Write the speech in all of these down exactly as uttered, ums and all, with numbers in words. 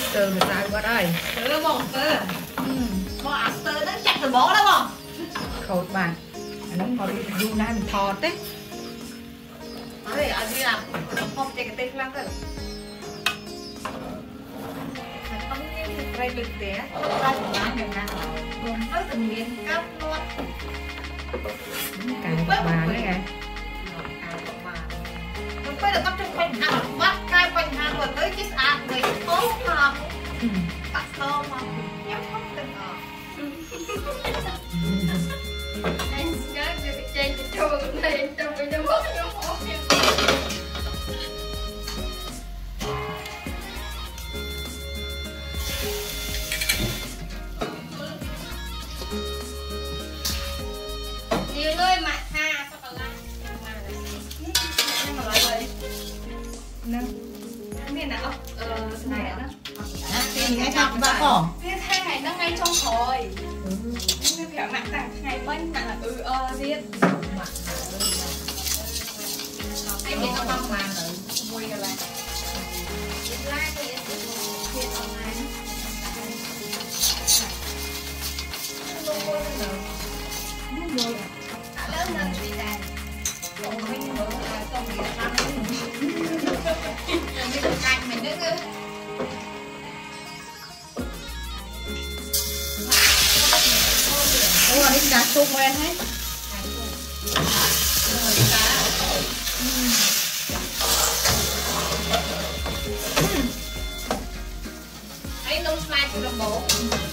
từ người ta qua đây từ mong từ mong ăn từ nó chặt từ bó đó mong khẩu bạn nó còn du na mình thò đấy đấy anh đi làm không chạy cái tên lắm cơ không như cái lực té ra thì bán được nè còn với từng miền cắp luôn cái bà đấy kìa mình phải được bắt trong quanh hàng bắt cái quanh hàng rồi tới chiếc ạc người tốt mà bắt sâu mà nhắm không từng ở anh nhớ về cái chơi cái trò này trong cái nó mất nó khó nhiều nơi mà ha sao còn lại mà lại vậy nè cái nào ờ này đó thì ngay trong ba cỏ cái thay này nó ngay trong hồi cái kiểu nặng tặng ngày bánh nặng là ừ ơ biết cái gì nó băng mà mùi cái này lá cái gì kia online nó mua nó nó mua lớn lên bị đàn còn mình nữa là công việc làm mình cái canh mình nữa đúng rồi đi cá sung quen hết ấy nông slide của đồng bộ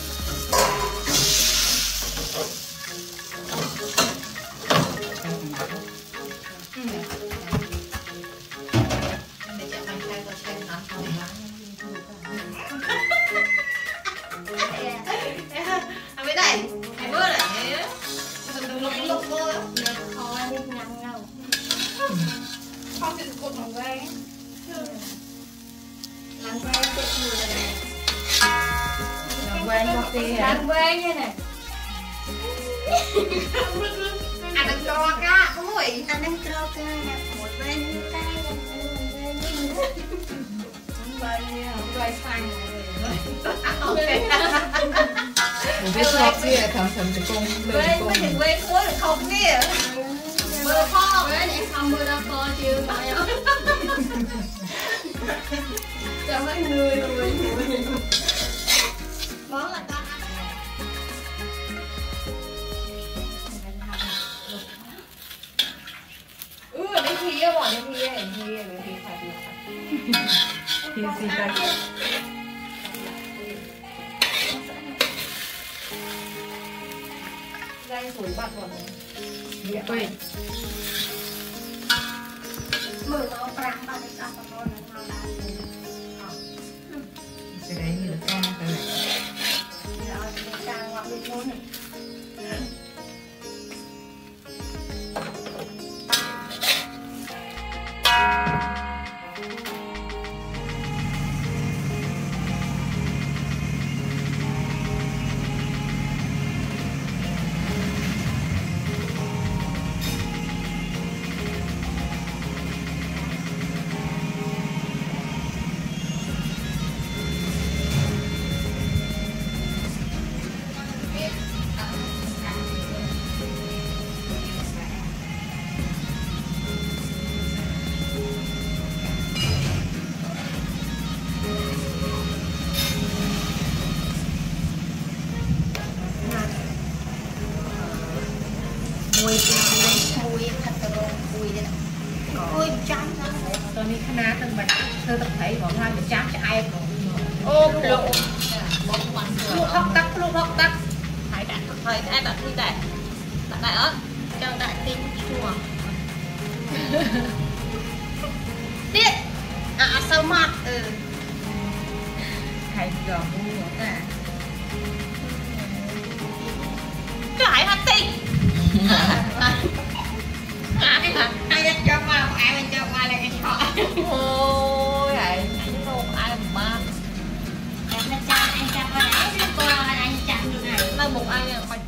không thì cột bằng que làm que cột người này làm quen cho kia làm que như này anh đang cho cá không phải anh đang cho cá một bên tay một bên một bên xanh một cái shop kia thầm thầm cho con bên bên thì bên cuối là không kia mưa kho đấy em không mưa đâu kho chưa phải không cho mấy người rồi món là con ừ đến khi á bỏ đến khi đến khi đến khi phải thì gì ta dây sủi bạc rồi địa quê mưa nó prang ba cái sao nó nó đá cái đấy như là con cái này rồi càng ngoặt đi thôi này mùi mùi thật là mùi đây ôi chán ตอนนี้คณะตั้งแบบเธอต้องไถของเราจะจ้าจะไอ้ของ ô lộ ลูกฮอกตักลูกฮอกตัก phải đặt phải ai đặt đi đặt đặt đại ớt cho đại tinh chua biết à sao mặt ừ ไข่ดอกมูหมดอ่ะ cái hạt tinh ai hả ai cho qua ai cho qua là cái chọi ôi ai anh đâu ai mà em nó cha anh cha qua đấy qua anh chặt được này là một ai mà